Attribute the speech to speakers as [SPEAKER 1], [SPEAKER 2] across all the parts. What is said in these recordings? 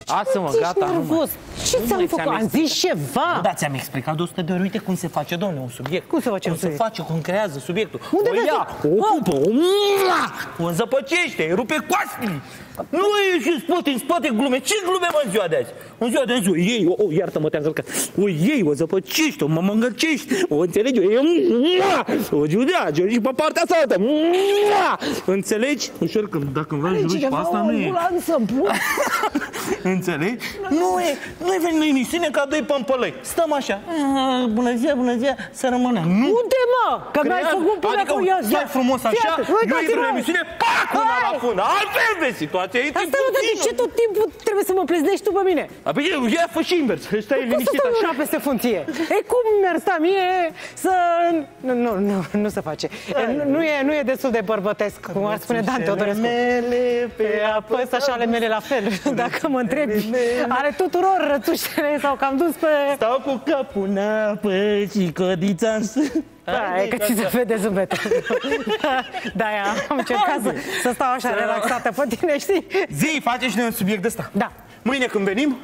[SPEAKER 1] Lasă-mă, gata, nu.
[SPEAKER 2] Ce ți-am făcut? Am zis ceva.
[SPEAKER 1] Nu, dar ți-am explicat de 100 de ori. Uite cum se face, domnule, un subiect.
[SPEAKER 2] Cum se face un subiect?
[SPEAKER 1] Cum se face, cum creează subiectul.
[SPEAKER 2] Unde
[SPEAKER 1] o ia, o pupă, o înzăpăcește, rupe coastele. Nu e și în spate glume. Ce glume, mă, în ziua de azi? În ziua de azi o iei, iartă-mă, te-am călcat. O iei, o zăpăcești, o mămângăcești, o înțelegi, o giudeagi, și pe partea asta altă. Înțelegi? Ușor, dacă îmi vreau și pe asta, nu e. Înțelegi? Nu e venit la emisiune ca doi pămpălăi. Stăm așa. Bună ziua, să rămână.
[SPEAKER 2] Unde, mă? Că mi-ai făcut până
[SPEAKER 1] adică stai frumos așa, eu intru la emisiune, pac, una la fundă. Altfel de situație.
[SPEAKER 2] Asta nu, de ce tot timpul trebuie să mă pleznești tu pe mine?
[SPEAKER 1] Ia, fă și invers. Stai liniștit așa.
[SPEAKER 2] Cum să stau peste funcție? E cum mi-ar sta mie să... Nu se face. Nu e destul de bărbătesc, cum ar spune Dan Teodorescu. Păi așa ale mele la fel, dacă mă întrebi. Are tuturor rățușele sau că am dus pe...
[SPEAKER 1] Stau cu capul în apă și codița în sân.
[SPEAKER 2] Da, e că ți se vede zâmbetul. De-aia am încercat să stau așa relaxată pe tine, știi?
[SPEAKER 1] Zi, face și noi un subiect ăsta.
[SPEAKER 2] Da.
[SPEAKER 1] Mâine când venim...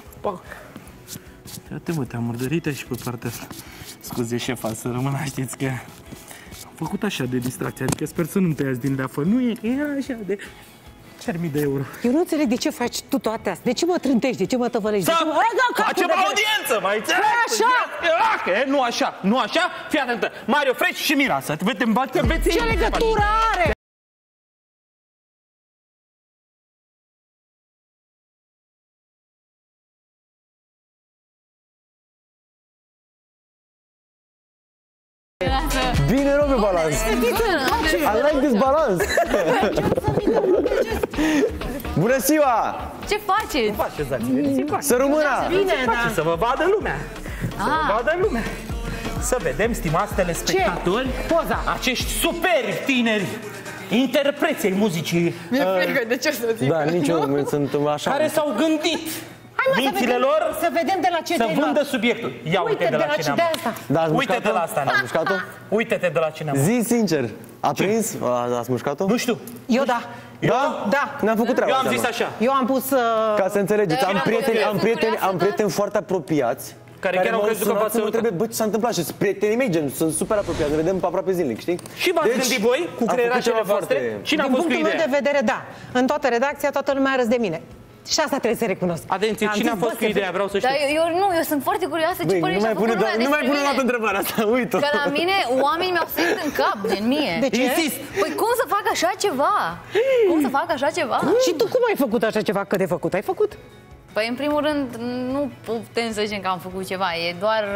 [SPEAKER 1] Uite, mă, te-am murdărit și pe partea asta. Scuze, șefa, să rămână, știți că... Am făcut așa de distracție, adică sper să nu-mi tăiați din leafă. Nu e, e așa de... 4.000 de euro.
[SPEAKER 2] Eu nu înțeleg de ce faci tu toate astea. De ce mă trântești? De ce mă tăvălești?
[SPEAKER 1] Facem audiență, mai înțeleg?
[SPEAKER 2] Așa!
[SPEAKER 1] Nu așa, nu așa. Fii atentă. Mario Fresh și Mireasa.
[SPEAKER 2] Ce legătură are?
[SPEAKER 3] Bine, rog, pe balans. I like this balance. Bună ziua!
[SPEAKER 4] Ce faceți?
[SPEAKER 3] Să rămână!
[SPEAKER 2] Bine, da.
[SPEAKER 1] Să vă vadă lumea. Să vă vadă lumea. Să vedem, stimați telespectatori, acești superi tineri interpreți ai muzicii.
[SPEAKER 4] Mi-e frică, de ce să zic?
[SPEAKER 3] Da, niciun se întâmplă așa.
[SPEAKER 1] Care s-au gândit mințile lor
[SPEAKER 2] să vedem de la ce
[SPEAKER 1] să vândă subiectul. Ia uite de la cine am.
[SPEAKER 3] Da,
[SPEAKER 1] uite de la asta.
[SPEAKER 3] Ați mușcat-o?
[SPEAKER 1] Uite-te de la cine am.
[SPEAKER 3] Zi sincer, a prins? Ați mușcat-o?
[SPEAKER 1] Nu știu.
[SPEAKER 2] Eu da.
[SPEAKER 3] Da?
[SPEAKER 2] Da.
[SPEAKER 3] Ne-am făcut treaba.
[SPEAKER 1] Eu am zis așa.
[SPEAKER 2] Eu am pus...
[SPEAKER 3] Ca să înțelegeți, am prieteni foarte apropiați
[SPEAKER 1] care chiar au crezut că v-ați
[SPEAKER 3] mă întrebe, bă, ce s-a întâmplat? Și sunt prietenii mei, gen, sunt super apropiați, ne vedem aproape zilnic, știi?
[SPEAKER 1] Și v-ați gândit voi cu creierașele voastre? Cine a fost cu ideea?
[SPEAKER 2] Din punctul meu de vedere, da. În toată redacția, toată lumea a râs de mine. Și asta trebuie să recunosc.
[SPEAKER 1] Atenție, cine a fost cu ideea? Vreau să știu.
[SPEAKER 4] Dar eu sunt foarte curioasă ce părere și-a făcut lumea despre mine.
[SPEAKER 3] Nu mai pune o dată întrebarea asta, uite-o.
[SPEAKER 4] Că la mine oamenii mi-au sărit în cap, gen mie.
[SPEAKER 2] De ce?
[SPEAKER 1] Insist.
[SPEAKER 4] Păi cum să fac așa ceva? Cum să fac așa ceva?
[SPEAKER 2] Și tu cum ai făcut așa ceva? Cât de făcut? Ai făcut?
[SPEAKER 4] Păi în primul rând nu putem să zicem că am făcut ceva, e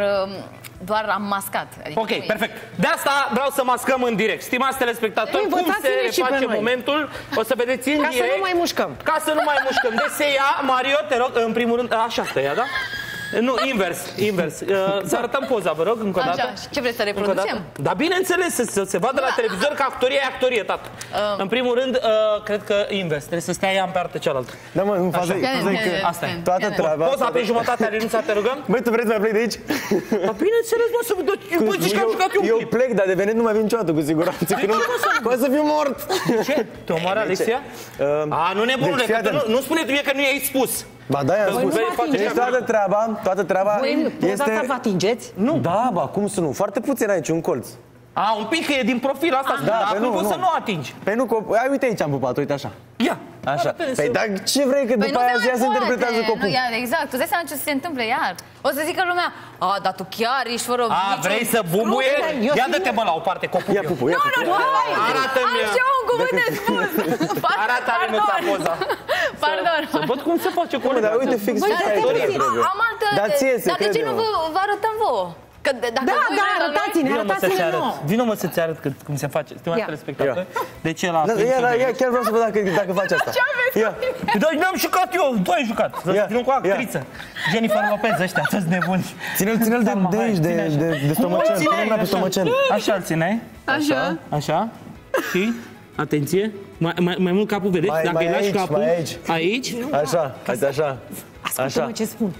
[SPEAKER 4] doar am mascat. Adică
[SPEAKER 1] ok, perfect. De asta vreau să mascăm în direct. Stimați telespectatori, cum se face momentul, o să vedeți în direct.
[SPEAKER 2] Ca să nu mai mușcăm.
[SPEAKER 1] Ca să nu mai mușcăm. Deci se ia, Mario, te rog, în primul rând, așa stă ea, da? Nu, invers. Să arătăm poza, vă rog, încă o dată.
[SPEAKER 4] Așa, ce vreți să reproducem?
[SPEAKER 1] Da, bineînțeles, să se vadă la televizor că actorie e actorie, tată. În primul rând, cred că invers, trebuie să stea ea în partea cealaltă.
[SPEAKER 3] Da, mă, în faza că
[SPEAKER 1] asta e.
[SPEAKER 3] Toată treaba.
[SPEAKER 1] Poza pe jumătatea renunța, te rugăm?
[SPEAKER 3] Băi, tu vrei să mai plec de aici?
[SPEAKER 1] Da, bineînțeles, mă, să vă zici că am jucat eu.
[SPEAKER 3] Eu plec, dar de venit nu mai vin niciodată, cu siguranță. Poate să fiu mort.
[SPEAKER 1] Ce? Te omoară Alexia? Nu nebunule, nu spune tu mie că nu i-ai spus.
[SPEAKER 3] Ba da, i-am spus. Deci toată treaba
[SPEAKER 2] Voi vă atingeți?
[SPEAKER 3] Nu. Da, ba, cum să nu? Foarte puțin aici, un colț.
[SPEAKER 1] Un pic, că e din profil asta.
[SPEAKER 3] Da,
[SPEAKER 1] dar nu să nu atingi.
[SPEAKER 3] Păi nu, uite aici am pupat, uite așa.
[SPEAKER 1] Ia.
[SPEAKER 3] Așa. Păi dar ce vrei, că după aia ea se interpretează copul.
[SPEAKER 4] Exact, tu dai seama ce se întâmplă iar. O să zică lumea, dar tu chiar ești fără niciun...
[SPEAKER 1] vrei să bubuie? Ia dă-te, mă, la o parte, copul.
[SPEAKER 3] Ia pupu, ia pupu.
[SPEAKER 1] Arată-mi.
[SPEAKER 4] Am și eu un cuvânt de spus.
[SPEAKER 1] Arată-mi poza.
[SPEAKER 4] Pardon.
[SPEAKER 1] Să văd cum se face cu
[SPEAKER 3] dar uite fix pe aici.
[SPEAKER 4] Am altă...
[SPEAKER 3] Dar ție se
[SPEAKER 4] Dar de ce nu vă arătăm vouă?
[SPEAKER 2] Da, arătați-ne nouă.
[SPEAKER 1] Vino-mă să-ți arăt cum se face. Stimați telespectatori, de ce la...
[SPEAKER 3] Ia, chiar vreau să văd dacă faci asta.
[SPEAKER 1] Dar n-am jucat eu, tu ai jucat. Vino cu actriță. Jennifer Lopez, ăștia, toți nebuni.
[SPEAKER 3] Ține-l de aici, de stomacel. Ține-l pe stomacel.
[SPEAKER 1] Așa-l țineai. Așa. Și, atenție, mai mult capul, vedeți? Dacă îi lași capul aici.
[SPEAKER 3] Așa, așa.
[SPEAKER 2] Ascultă-mă ce spun.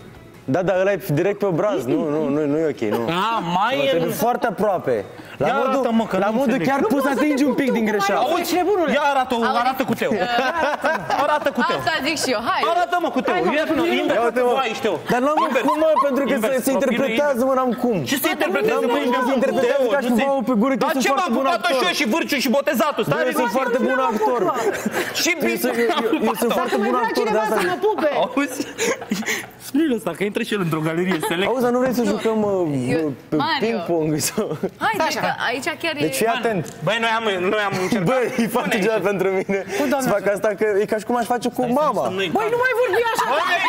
[SPEAKER 3] Da, dar ăla e direct pe obraz, nu e ok, nu.
[SPEAKER 1] Mai e...
[SPEAKER 3] Trebuie foarte aproape.
[SPEAKER 1] Ia arată-mă, că
[SPEAKER 3] la
[SPEAKER 1] nu
[SPEAKER 3] modul
[SPEAKER 1] înțeleg.
[SPEAKER 3] chiar poți să atingi un pic din greșeală.
[SPEAKER 2] Auzi, nebunule!
[SPEAKER 1] Ia arată cu Teo. Arată cu Teo.
[SPEAKER 4] Asta zic și eu, hai!
[SPEAKER 1] Arată-mă cu Teo. Invers, Teo.
[SPEAKER 3] Dar n-am cum, mă, pentru că se interpretează, mă, n-am cum.
[SPEAKER 1] Ce se interpretează?
[SPEAKER 3] Se interpretează ca și băul pe gură, că
[SPEAKER 1] Dar
[SPEAKER 3] sunt
[SPEAKER 1] ce m-a
[SPEAKER 3] foarte bun
[SPEAKER 1] apucat-o și
[SPEAKER 3] actor.
[SPEAKER 1] eu și Vârciu și Botezatul? Stai,
[SPEAKER 3] Eu sunt foarte bun actor.
[SPEAKER 1] Și bine.
[SPEAKER 3] Eu sunt foarte bun actor, de asta.
[SPEAKER 1] Auzi? Spune-l ăsta, că intră și el într-o galerie select.
[SPEAKER 3] Auzi, dar nu vrei să jucăm ping-pong sau...
[SPEAKER 4] Hai, că aici chiar e...
[SPEAKER 3] Deci fii atent.
[SPEAKER 1] Băi, noi am încercat.
[SPEAKER 3] Băi, e foarte ceva pentru mine. Să fac asta, că e ca și cum aș face cu mama.
[SPEAKER 2] Băi, nu mai vorbi așa!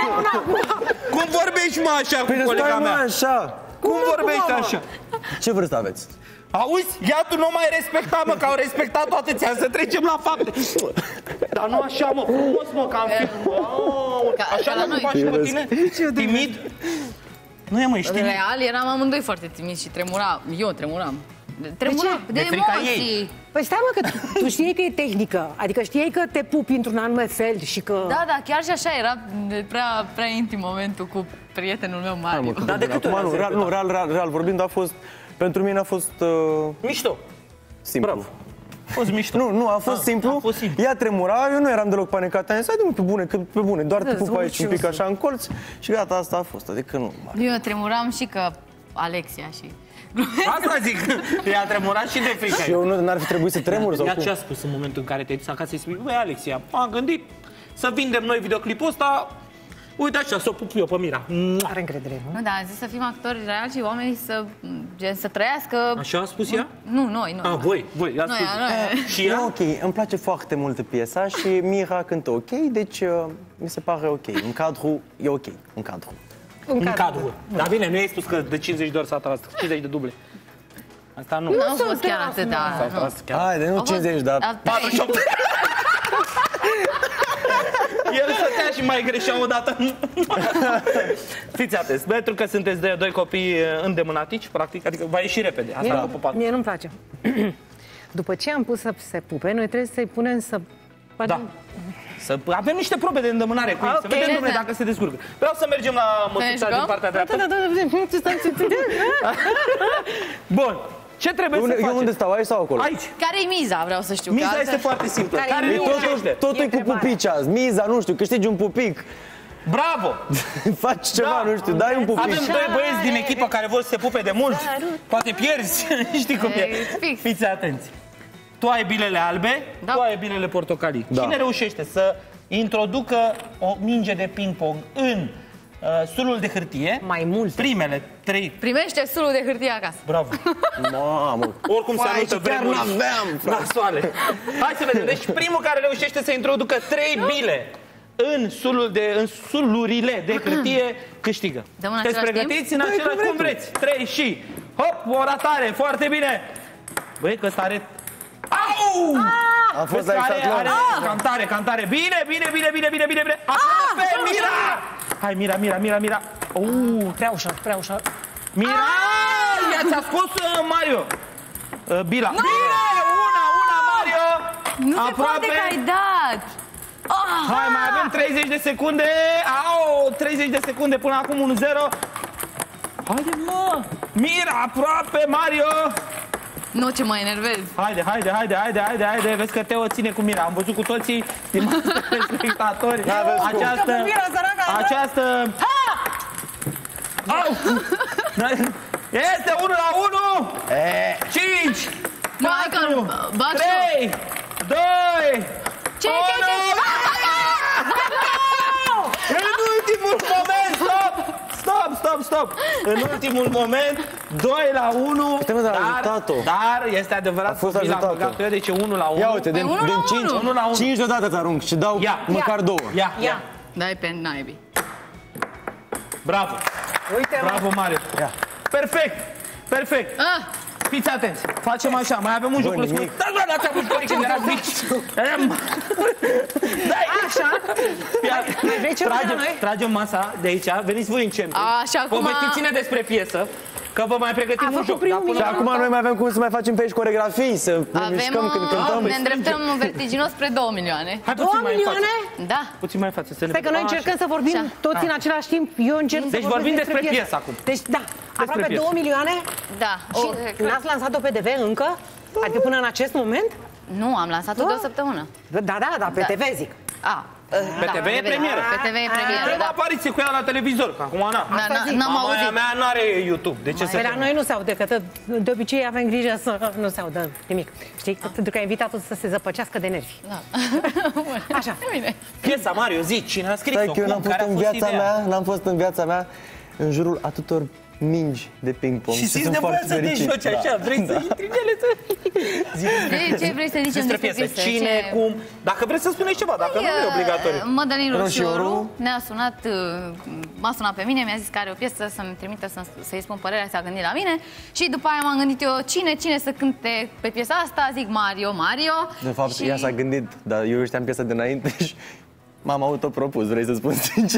[SPEAKER 1] Cum vorbești, mă, așa cu
[SPEAKER 3] Păi
[SPEAKER 1] colega
[SPEAKER 3] stai, mă,
[SPEAKER 1] mea?
[SPEAKER 3] așa.
[SPEAKER 1] Cum vorbești așa?
[SPEAKER 3] Ce vârstă aveți?
[SPEAKER 1] Auzi? Ia tu nu mai respecta, mă, că au respectat toate ți-a să trecem la fapte. Dar nu așa, mă, frumos, mă, că am fi... Așa
[SPEAKER 4] la
[SPEAKER 1] mă
[SPEAKER 4] noi.
[SPEAKER 1] faci pe tine? Timid? Nu e, mă, ești timid.
[SPEAKER 4] Real, eram amândoi foarte timizi și tremuram. Eu tremuram. Tremuram de
[SPEAKER 1] frica
[SPEAKER 4] emoții.
[SPEAKER 2] Păi stai, mă, că tu știai că e tehnică. Adică știai că te pupi într-un anume fel și că...
[SPEAKER 4] Da, chiar și așa era prea intim momentul cu prietenul meu Mariu.
[SPEAKER 1] Dar de câte ori?
[SPEAKER 3] Real vorbind, a fost... Pentru mine a fost...
[SPEAKER 1] Mișto.
[SPEAKER 3] Simplu.
[SPEAKER 1] Bravo. A fost mișto.
[SPEAKER 3] Nu, a fost simplu.
[SPEAKER 1] A fost simplu.
[SPEAKER 3] Ea tremura, eu nu eram deloc panicat. Am zis, hai, pe bune, că pe bune, doar te pup aici un pic așa în colț și gata, asta a fost. Adică nu.
[SPEAKER 4] Eu tremuram și că Alexia și...
[SPEAKER 1] Asta zic, ea tremurat și de frică.
[SPEAKER 3] Și eu n-ar fi trebuit să tremur sau
[SPEAKER 1] Ia
[SPEAKER 3] cum?
[SPEAKER 1] ce a spus în momentul în care te-ai dus acasă și spui, băi, Alexia, am gândit să vindem noi videoclipul ăsta, uite așa, să o pup eu pe Mira.
[SPEAKER 2] Are încredere, nu?
[SPEAKER 4] Nu, dar am zis să fim actori reali și oamenii să trăiască...
[SPEAKER 1] Așa a spus ea?
[SPEAKER 4] Nu, noi.
[SPEAKER 1] Voi, a spus. Și
[SPEAKER 3] E
[SPEAKER 1] ea?
[SPEAKER 3] ok, îmi place foarte mult piesa și Mira cântă ok, deci mi se pare ok. În cadru, e ok, în cadru.
[SPEAKER 1] În cadru. Dar bine, nu ai spus că de 50 de ori s-a tras, 50 de duble. Asta nu.
[SPEAKER 4] Nu au fost chiar atât,
[SPEAKER 1] S-a tras chiar.
[SPEAKER 3] Haide, nu 50, dar...
[SPEAKER 1] 48. El stătea și mai greșea odată. Fiți atenți, pentru că sunteți doi copii îndemânatici, practic, adică va ieși repede. Asta cu pupat.
[SPEAKER 2] Mie nu-mi place. După ce am pus să se pupe, noi trebuie să-i punem să...
[SPEAKER 1] Da. Să avem niște probe de îndemânare cu ei, să vedem, domnule, dacă se descurcă. Vreau să mergem la măsuța din partea dreaptă. Bun. Ce trebuie să facem?
[SPEAKER 3] Eu unde stau, aici sau acolo?
[SPEAKER 1] Aici.
[SPEAKER 4] Care e miza, vreau să știu.
[SPEAKER 1] Miza este foarte simplă. Care
[SPEAKER 2] miza?
[SPEAKER 1] reușește?
[SPEAKER 3] Totul e cu pupici azi. Miza, nu știu, câștigi un pupic.
[SPEAKER 1] Bravo!
[SPEAKER 3] Faci ceva, nu știu, dai un pupic.
[SPEAKER 1] Avem doi băieți din echipă care vor să se pupe de mult. Poate pierzi. Știi cum e.
[SPEAKER 4] Fix.
[SPEAKER 1] Fiți atenți. Tu ai bilele albe,
[SPEAKER 4] Da.
[SPEAKER 1] tu ai bilele portocalii.
[SPEAKER 3] Da.
[SPEAKER 1] Cine reușește să introducă o minge de ping-pong în sulul de hârtie?
[SPEAKER 2] Mai mult.
[SPEAKER 1] Primele 3.
[SPEAKER 4] Primește sulul de hârtie acasă.
[SPEAKER 1] Bravo.
[SPEAKER 3] Mamă.
[SPEAKER 1] Oricum se anută
[SPEAKER 3] chiar
[SPEAKER 1] vremuri
[SPEAKER 3] n-aveam, frate.
[SPEAKER 1] nasoale. Hai să vedem. Deci primul care reușește să introducă 3 bile în sulurile de hârtie câștigă.
[SPEAKER 4] Dăm în
[SPEAKER 1] Sunteți
[SPEAKER 4] același
[SPEAKER 1] pregătiți în același cum vreți. 3 și hop, o ratare, foarte bine. Băi, că ăsta are... Au!
[SPEAKER 3] A fost
[SPEAKER 1] Vezi că
[SPEAKER 3] la
[SPEAKER 1] are
[SPEAKER 3] exatlon.
[SPEAKER 1] cantare. Bine. Aproape, Mira! Hai, Mira.
[SPEAKER 2] Prea ușor.
[SPEAKER 1] Mira! Ia ți-a scos Mario. Bila. Bine! Una, Mario!
[SPEAKER 4] Nu se poate că ai dat.
[SPEAKER 1] Hai, mai avem 30 de secunde. 30 de secunde până acum 1-0. Haide, mă! Mira, aproape, Mario!
[SPEAKER 4] Nu, ce mă enervez.
[SPEAKER 1] Haide. Vezi că Teo ține cu Mira. Am văzut cu toții, stimați spectatori, această... Este 1-1! 5, 4, 3, 2,
[SPEAKER 4] Ce?
[SPEAKER 1] În ultimul moment, stop! În ultimul moment, 2-1.
[SPEAKER 3] Putem să ajutat-o.
[SPEAKER 1] Dar este adevărat.
[SPEAKER 3] A fost
[SPEAKER 1] că Bila a
[SPEAKER 3] ajutat-o.
[SPEAKER 1] băgat-o eu, deci 1-1.
[SPEAKER 3] Ia uite, din 5,
[SPEAKER 1] 1-1.
[SPEAKER 3] 5 deodată te arunc și dau măcar 2.
[SPEAKER 1] Ia.
[SPEAKER 4] Dai pe naibii.
[SPEAKER 1] Bravo.
[SPEAKER 2] Uite,
[SPEAKER 1] Bravo, Mario.
[SPEAKER 3] Ia.
[SPEAKER 1] Perfect. Fiți atenți. Facem așa, mai avem un joc
[SPEAKER 3] nimic.
[SPEAKER 1] scurt. Da, dați-a pușcorii când erați mici. Dai.
[SPEAKER 2] Așa.
[SPEAKER 1] Tragem masa de aici, veniți voi în centru.
[SPEAKER 4] Așa, acum-
[SPEAKER 1] Povestiți-ne despre piesă. Că vă mai pregătim un joc.
[SPEAKER 3] Și acum noi mai avem cum să mai facem pe aici coreografii, să ne mișcăm când cântăm.
[SPEAKER 4] Ne îndreptăm vertiginos spre 2 milioane.
[SPEAKER 1] Hai
[SPEAKER 2] 2
[SPEAKER 1] puțin mai în față.
[SPEAKER 2] milioane?
[SPEAKER 4] Da.
[SPEAKER 1] Puțin mai în față.
[SPEAKER 2] Stai că noi încercăm să vorbim toți în același timp. Eu încerc să
[SPEAKER 1] Deci vorbim despre piesă acum.
[SPEAKER 2] Deci, da, aproape
[SPEAKER 1] piesă.
[SPEAKER 2] 2 milioane.
[SPEAKER 4] Da.
[SPEAKER 2] Și n-ați lansat-o pe TV încă? Adică până în acest moment?
[SPEAKER 4] Nu, am lansat-o de o săptămână.
[SPEAKER 2] Da, pe TV zic.
[SPEAKER 1] Pe TV e premieră.
[SPEAKER 4] Pe TV e premieră,
[SPEAKER 1] Prima
[SPEAKER 4] da.
[SPEAKER 1] apariție cu ea la televizor, că acum
[SPEAKER 4] N-am
[SPEAKER 1] mama
[SPEAKER 4] auzit.
[SPEAKER 1] mea n-are YouTube. De ce să
[SPEAKER 2] Pe la noi nu se aude, că de obicei avem grijă să nu se audă nimic. Știi? Pentru că ai invitatul să se zăpăcească de nervi.
[SPEAKER 4] Da.
[SPEAKER 2] Așa.
[SPEAKER 4] Bine.
[SPEAKER 1] Piesa, Mario, zi, cine a scris-o?
[SPEAKER 3] Stai că eu
[SPEAKER 1] Cum? Care a fost ideea?
[SPEAKER 3] n-am fost în viața mea în jurul atâtor mingi de ping-pong.
[SPEAKER 1] Și simți
[SPEAKER 3] sunt
[SPEAKER 1] nevoia
[SPEAKER 3] foarte
[SPEAKER 1] să te
[SPEAKER 3] fericit.
[SPEAKER 1] joci așa, vrei să intri în ele să...
[SPEAKER 4] Ce vrei să zicem
[SPEAKER 1] Despre
[SPEAKER 4] despre
[SPEAKER 1] piesă,
[SPEAKER 4] piesă?
[SPEAKER 1] cine, cum... Dacă vreți să spuneți ceva, dacă nu e obligatoriu.
[SPEAKER 4] Mădălin Roșioru
[SPEAKER 3] Roșioru
[SPEAKER 4] ne-a sunat, m-a sunat pe mine, mi-a zis că are o piesă să-mi trimită să-i spun părerea, s-a gândit la mine și după aia m-am gândit eu cine să cânte pe piesa asta, zic Mario.
[SPEAKER 3] De fapt, ea s-a gândit, dar eu știam piesa dinainte și m-am autopropus, vrei să spun sincer?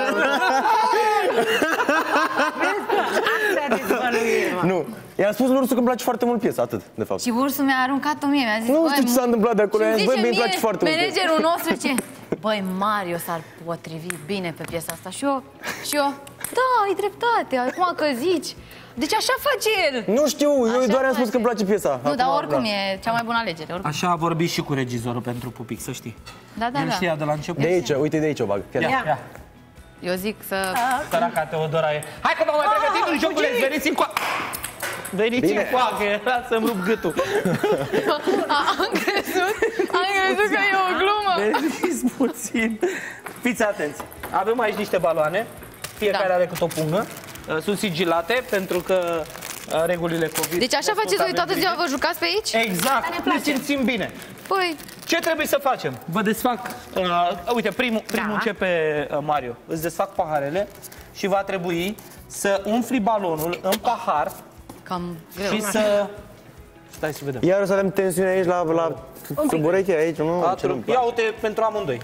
[SPEAKER 3] Nu, i-am spus lui Ursu că îmi place foarte mult piesa, atât, de fapt.
[SPEAKER 4] Și Ursul mi-a aruncat-o mie, mi-a zis,
[SPEAKER 3] Nu
[SPEAKER 4] băi,
[SPEAKER 3] știu ce s-a întâmplat de acolo,
[SPEAKER 4] și
[SPEAKER 3] i-am zis, băi,
[SPEAKER 4] zice
[SPEAKER 3] mie îmi place
[SPEAKER 4] mie,
[SPEAKER 3] foarte mult.
[SPEAKER 4] managerul nostru zice, băi, Mario s-ar potrivi bine pe piesa asta. Și eu, da, ai dreptate, acum că zici. Deci așa face el.
[SPEAKER 3] Nu știu, eu
[SPEAKER 4] Așa
[SPEAKER 3] doar am spus
[SPEAKER 4] face.
[SPEAKER 3] că îmi place piesa.
[SPEAKER 4] Nu, dar
[SPEAKER 3] Acum,
[SPEAKER 4] oricum
[SPEAKER 3] da.
[SPEAKER 4] e cea mai bună alegere. Oricum.
[SPEAKER 1] Așa a vorbit și cu regizorul pentru Pupic, să știi.
[SPEAKER 4] Da.
[SPEAKER 1] El știa de la început.
[SPEAKER 3] De aici, uite de aici o bag.
[SPEAKER 1] Ia.
[SPEAKER 4] Eu zic să...
[SPEAKER 1] Săraca Teodora e. Hai că v-am mai pregătit un joculeț, veniți în coa... Veniți în coa, că era să-mi rup gâtul.
[SPEAKER 4] Am crezut că e o glumă.
[SPEAKER 1] Veniți puțin. Fiți atenți. Avem aici niște baloane. Fiecare are câte o pungă. Sunt sigilate pentru că regulile COVID.
[SPEAKER 4] Deci așa faceți voi toată ziua, vă jucați pe aici?
[SPEAKER 1] Exact. Ne simțim bine.
[SPEAKER 4] Păi,
[SPEAKER 1] Ce trebuie să facem? Vă desfac. Uite, primul începe Mario. Îți desfac paharele și va trebui să umfli balonul în pahar
[SPEAKER 4] cam greu.
[SPEAKER 1] și să... Stai să vedem.
[SPEAKER 3] Iar o să avem tensiune aici la sub ureche, aici, nu?
[SPEAKER 1] Ia uite pentru amândoi.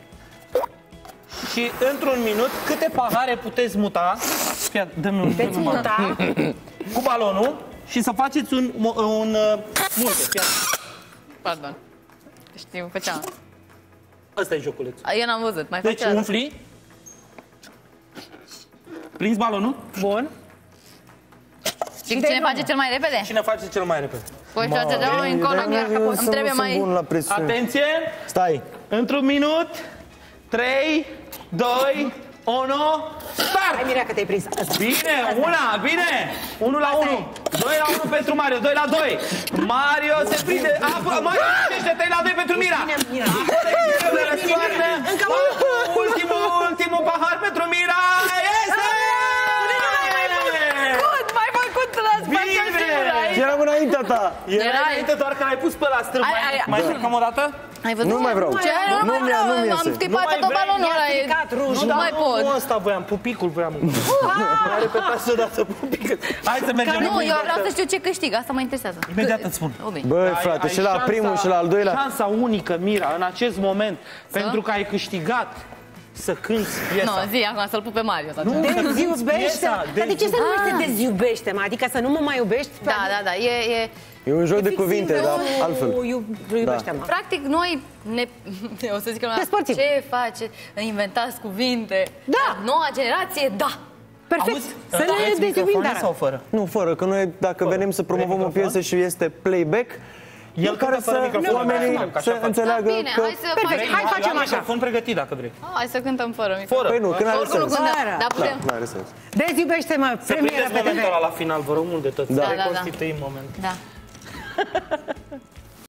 [SPEAKER 1] Și într-un minut, câte pahare puteți muta? Fia, dă-mi un
[SPEAKER 2] muta?
[SPEAKER 1] cu balonul și să faceți un multe. Fia.
[SPEAKER 4] Pardon. Știu, făceam.
[SPEAKER 1] Ăsta e joculețul.
[SPEAKER 4] Eu n-am văzut, mai
[SPEAKER 1] Deci
[SPEAKER 4] faceam.
[SPEAKER 1] umfli. Prinzi balonul.
[SPEAKER 2] Bun.
[SPEAKER 4] Și cine face cel mai repede?
[SPEAKER 1] Cine face cel mai repede?
[SPEAKER 4] Păi și ce dau încolo, îmi trebuie
[SPEAKER 3] Sunt bun
[SPEAKER 4] mai...
[SPEAKER 3] la presiune.
[SPEAKER 1] Atenție!
[SPEAKER 3] Stai.
[SPEAKER 1] Într-un minut. 3, 2, 1, start!
[SPEAKER 2] Hai, Mirea, că te-ai prins.
[SPEAKER 1] Bine, bine! 1 la 1, 2 la 1 pentru Mario, 2 la 2. Mario se prinde, Mario primește 3 la 2 pentru Mira. Ultimul pahar pentru Mira este!
[SPEAKER 4] Mai făcut la spațial singur aici.
[SPEAKER 3] Eram înaintea ta.
[SPEAKER 1] Era înainte doar că l-ai pus pe la strâmb. Mai încercăm o dată?
[SPEAKER 4] Ai văzut?
[SPEAKER 3] Nu mai vreau.
[SPEAKER 4] Ce?
[SPEAKER 3] Nu mi-e,
[SPEAKER 4] Am
[SPEAKER 3] iese.
[SPEAKER 4] schipat
[SPEAKER 1] Nu mai
[SPEAKER 4] tot
[SPEAKER 1] vrei?
[SPEAKER 4] balonul ăla.
[SPEAKER 2] I-a stricat rujul.
[SPEAKER 4] Nu mai pot.
[SPEAKER 1] Nu asta voiam, pupicul voiam. Mai repetați odată pupicul. Hai să mergem.
[SPEAKER 4] Nu, eu vreau să știu ce câștig, asta mă interesează.
[SPEAKER 1] Imediat îți spun.
[SPEAKER 4] Oh, bine.
[SPEAKER 3] Băi, frate,
[SPEAKER 1] Ai
[SPEAKER 3] și la primul și la al doilea.
[SPEAKER 1] Șansa unică, Mira, în acest moment, pentru că ai câștigat să cânti piesa.
[SPEAKER 4] Nu, zi acum să-l pup pe Mario.
[SPEAKER 1] Nu, să cânti
[SPEAKER 2] Deziubește.
[SPEAKER 1] piesa,
[SPEAKER 2] Dar de ce se numește deziubește, mă? Adică să nu mă mai iubești?
[SPEAKER 4] Da, e...
[SPEAKER 3] E un joc de cuvinte,
[SPEAKER 2] fix
[SPEAKER 3] dar altfel.
[SPEAKER 2] Iubește-mă.
[SPEAKER 4] Practic, noi o să zic lumea,
[SPEAKER 2] Despărțim.
[SPEAKER 4] ce face? Inventați cuvinte.
[SPEAKER 2] Da.
[SPEAKER 4] Dar noua generație, da.
[SPEAKER 2] Perfect.
[SPEAKER 1] Auzi,
[SPEAKER 2] Să ne
[SPEAKER 1] aveți
[SPEAKER 2] dezubim,
[SPEAKER 1] microfoane
[SPEAKER 2] dar...
[SPEAKER 1] sau fără?
[SPEAKER 3] Nu, fără, că noi, dacă venim să promovăm o
[SPEAKER 1] microfon?
[SPEAKER 3] piesă și este playback,
[SPEAKER 1] El
[SPEAKER 3] care
[SPEAKER 1] cântă fără
[SPEAKER 3] să
[SPEAKER 1] microfon,
[SPEAKER 3] oamenii
[SPEAKER 1] că așa
[SPEAKER 3] să
[SPEAKER 1] face.
[SPEAKER 3] înțeleagă
[SPEAKER 4] Bine,
[SPEAKER 3] că...
[SPEAKER 4] hai să
[SPEAKER 2] Perfect,
[SPEAKER 4] facem.
[SPEAKER 2] hai facem așa.
[SPEAKER 1] Microfon pregătit dacă vrei.
[SPEAKER 4] Hai să cântăm fără microfon.
[SPEAKER 1] Fără.
[SPEAKER 3] Păi nu, când are
[SPEAKER 4] Oricum nu
[SPEAKER 3] sens.
[SPEAKER 4] cântăm,
[SPEAKER 2] Fără.
[SPEAKER 4] dar putem.
[SPEAKER 3] Nu are sens.
[SPEAKER 2] Deziubește-mă,
[SPEAKER 1] Să
[SPEAKER 2] premieră
[SPEAKER 1] prindeți
[SPEAKER 2] pe TV.
[SPEAKER 1] momentul ăla la final, vă rog mult de tot.
[SPEAKER 3] Da.
[SPEAKER 1] Să
[SPEAKER 4] Da.
[SPEAKER 1] reconstituim momentul.
[SPEAKER 4] Da.